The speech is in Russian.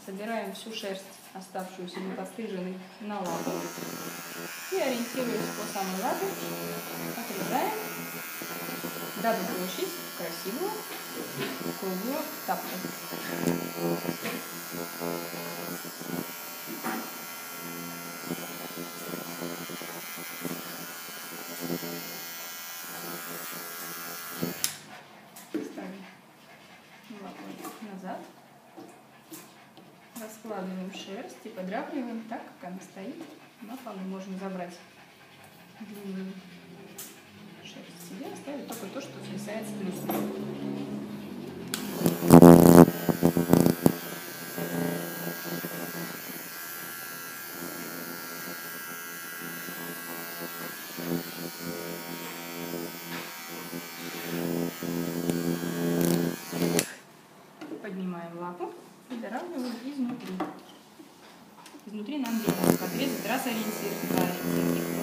собираем всю шерсть, оставшуюся непостриженной, на лапу. И, ориентируясь по самой лапе, отрезаем, дабы получить красивую круглую тапку. Ставим лапу назад. Раскладываем шерсть и подравниваем так, как она стоит. На полу можно забрать длинную шерсть себе, оставить только то, что свисает с плюса. Поднимаем лапу и доравниваем изнутри. Изнутри нам требуется отрезать раз ориентир.